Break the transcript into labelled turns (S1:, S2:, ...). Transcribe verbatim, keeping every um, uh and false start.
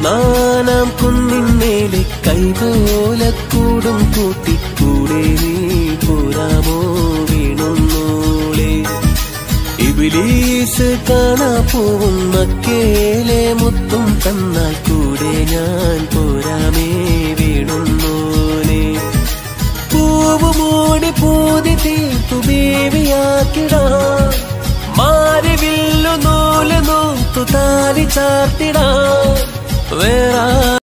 S1: നാനാം കുന്നിന്മേലെ കൈതോലക്കൂടും കൂട്ടിക്കൂടെ നീ പോരാമോ വീണുന്നോളെ ഇബ്ലീസ് കാണാ പോവും മക്കേലെ മുത്തും തന്നാൽ കൂടെ ഞാൻ പോരാമേ വീണുന്നോനെ പൂവ് മൂടി പൂതി തീർത്തു ബേബിയാക്കിടാം മാറി വില്ലു നൂല് നൂത്തു താലി ചാർത്തിടാം വേറെ